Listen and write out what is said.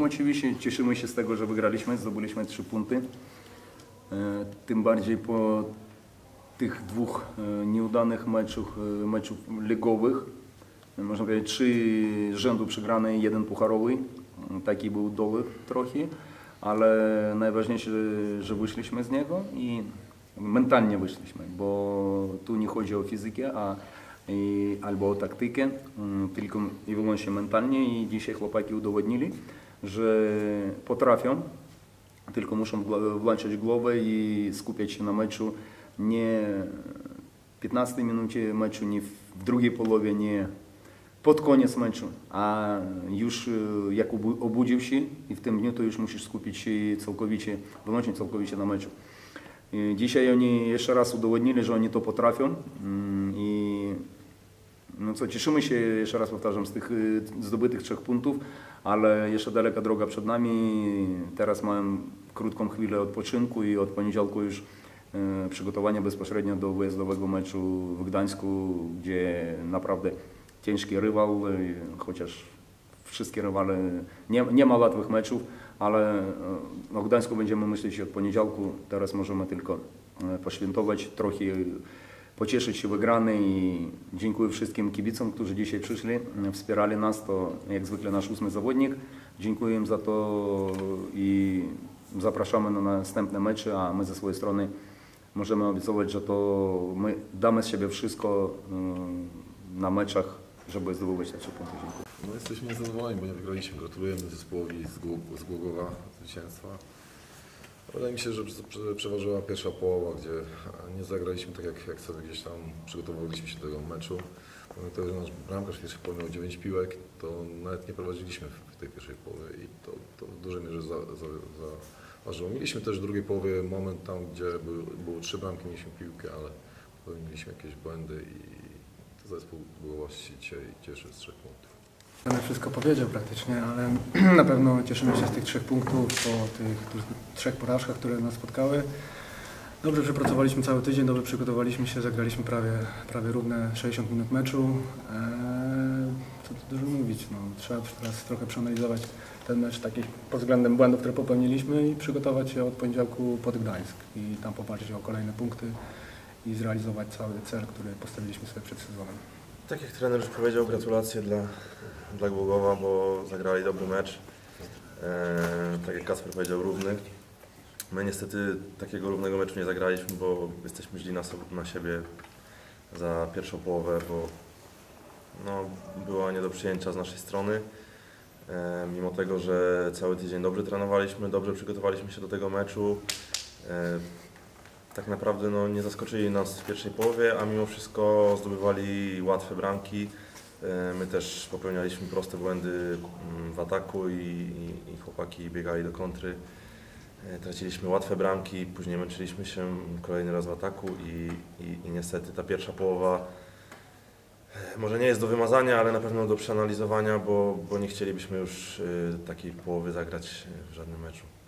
oczywiście cieszymy się z tego, że wygraliśmy, zdobyliśmy 3 punkty. Tym bardziej po tych 2 nieudanych meczów ligowych. Można powiedzieć 3 rzędu przegrane, 1 pucharowy. Taki był dołek trochę, ale najważniejsze, że wyszliśmy z niego i mentalnie wyszliśmy, bo tu nie chodzi o fizykę albo o taktykę, tylko i wyłącznie mentalnie i dzisiaj chłopaki udowodnili, że potrafią, tylko muszą włączyć głowę i skupiać się na meczu, nie w 15 minucie meczu, nie w drugiej połowie, nie pod koniec meczu, a już jak obudził się i w tym dniu to już musisz skupić się całkowicie, wyłącznie całkowicie na meczu. Dzisiaj oni jeszcze raz udowodnili, że oni to potrafią i no co, cieszymy się, jeszcze raz powtarzam, z tych zdobytych 3 punktów, ale jeszcze daleka droga przed nami. Teraz mamy krótką chwilę odpoczynku i od poniedziałku już przygotowania bezpośrednio do wyjazdowego meczu w Gdańsku, gdzie naprawdę ciężki rywal, chociaż wszystkie rywale, nie ma łatwych meczów, ale o Gdańsku będziemy myśleć od poniedziałku. Teraz możemy tylko poświętować, trochę pocieszyć się wygranej i dziękuję wszystkim kibicom, którzy dzisiaj przyszli, wspierali nas, to jak zwykle nasz 8. zawodnik. Dziękuję im za to i zapraszamy na następne mecze, a my ze swojej strony możemy obiecywać, że to my damy z siebie wszystko na meczach, żeby zdobywać te 3 punkty. Dziękuję. No, jesteśmy niezadowoleni, bo nie wygraliśmy. Gratulujemy zespołowi z Głogowa zwycięstwa. Wydaje mi się, że przeważyła pierwsza połowa, gdzie nie zagraliśmy tak, jak sobie gdzieś tam przygotowywaliśmy się do tego meczu. Pomimo tego, że nasz bramkarz w pierwszej połowie miał 9 piłek, to nawet nie prowadziliśmy w tej pierwszej połowie i to w dużej mierze zaważyło. Mieliśmy też w drugiej połowie moment tam, gdzie było 3 bramki, mieliśmy piłkę, ale popełniliśmy jakieś błędy i zespół Głogowości dzisiaj cieszy z 3 punktów. Wszystko powiedział praktycznie, ale na pewno cieszymy się z tych 3 punktów po tych 3 porażkach, które nas spotkały. Dobrze przepracowaliśmy cały tydzień, dobrze przygotowaliśmy się, zagraliśmy prawie równe 60 minut meczu. Co tu dużo mówić, no, trzeba teraz trochę przeanalizować ten mecz pod względem błędów, które popełniliśmy i przygotować się od poniedziałku pod Gdańsk i tam popatrzeć o kolejne punkty i zrealizować cały cel, który postawiliśmy sobie przed sezonem. Tak jak trener już powiedział, gratulacje dla Głogowa, bo zagrali dobry mecz. Tak jak Kacper powiedział, równy. My niestety takiego równego meczu nie zagraliśmy, bo jesteśmy źli na siebie za pierwszą połowę, bo no, była nie do przyjęcia z naszej strony. Mimo tego, że cały tydzień dobrze trenowaliśmy, dobrze przygotowaliśmy się do tego meczu. Tak naprawdę no, nie zaskoczyli nas w pierwszej połowie, a mimo wszystko zdobywali łatwe bramki. My też popełnialiśmy proste błędy w ataku i chłopaki biegali do kontry. Traciliśmy łatwe bramki, później męczyliśmy się kolejny raz w ataku i niestety ta pierwsza połowa może nie jest do wymazania, ale na pewno do przeanalizowania, bo nie chcielibyśmy już takiej połowy zagrać w żadnym meczu.